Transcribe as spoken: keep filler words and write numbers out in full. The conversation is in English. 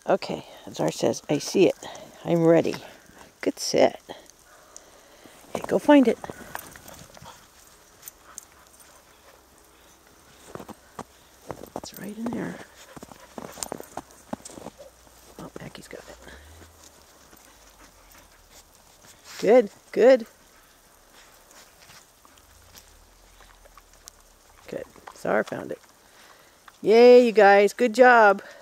Okay, as Zara says, I see it. I'm ready. Good sit. Okay, go find it. It's right in there. Oh, Becky's got it. Good, good. Good. Zara found it. Yay, you guys. Good job.